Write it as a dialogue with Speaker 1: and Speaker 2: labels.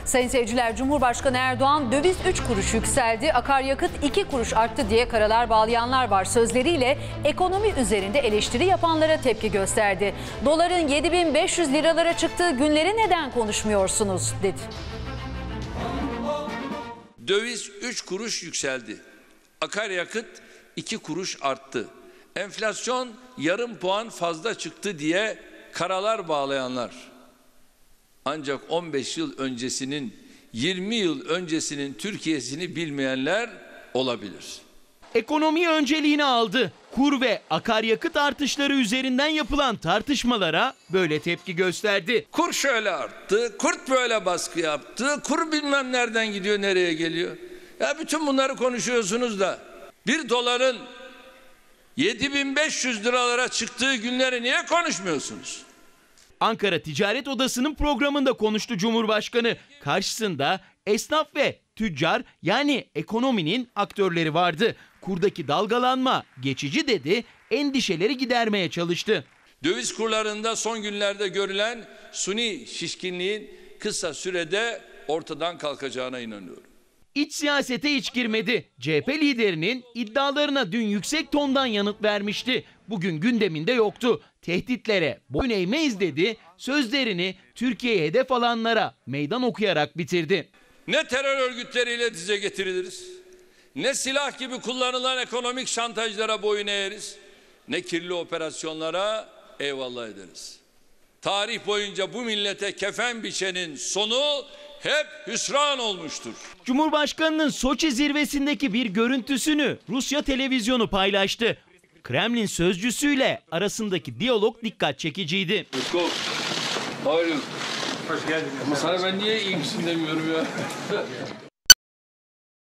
Speaker 1: Sayın seyirciler, Cumhurbaşkanı Erdoğan döviz 3 kuruş yükseldi, akaryakıt 2 kuruş arttı diye karalar bağlayanlar var sözleriyle ekonomi üzerinde eleştiri yapanlara tepki gösterdi. Doların 7.500 liralara çıktığı günleri neden konuşmuyorsunuz dedi.
Speaker 2: Döviz 3 kuruş yükseldi. Akaryakıt 2 kuruş arttı. Enflasyon yarım puan fazla çıktı diye karalar bağlayanlar. Ancak 15 yıl öncesinin, 20 yıl öncesinin Türkiye'sini bilmeyenler olabilir.
Speaker 3: Ekonomi önceliğini aldı. Kur ve akaryakıt artışları üzerinden yapılan tartışmalara böyle tepki gösterdi.
Speaker 2: Kur şöyle arttı, kurt böyle baskı yaptı, kur bilmem nereden gidiyor, nereye geliyor. Ya bütün bunları konuşuyorsunuz da bir doların 7.500 liralara çıktığı günleri niye konuşmuyorsunuz?
Speaker 3: Ankara Ticaret Odası'nın programında konuştu Cumhurbaşkanı. Karşısında esnaf ve tüccar, yani ekonominin aktörleri vardı. Kurdaki dalgalanma geçici dedi, endişeleri gidermeye çalıştı.
Speaker 2: Döviz kurlarında son günlerde görülen suni şişkinliğin kısa sürede ortadan kalkacağına inanıyorum.
Speaker 3: İç siyasete hiç girmedi. CHP liderinin iddialarına dün yüksek tondan yanıt vermişti. Bugün gündeminde yoktu. Tehditlere boyun eğmeyiz dedi. Sözlerini Türkiye'ye hedef alanlara meydan okuyarak bitirdi.
Speaker 2: Ne terör örgütleriyle dize getiriliriz, ne silah gibi kullanılan ekonomik şantajlara boyun eğeriz, ne kirli operasyonlara eyvallah ederiz. Tarih boyunca bu millete kefen biçenin sonu hep hüsran olmuştur.
Speaker 3: Cumhurbaşkanının Soçi zirvesindeki bir görüntüsünü Rusya televizyonu paylaştı. Kremlin sözcüsüyle arasındaki diyalog dikkat çekiciydi.
Speaker 2: Hoş geldin. Ama sana ben niye iyi misin demiyorum ya.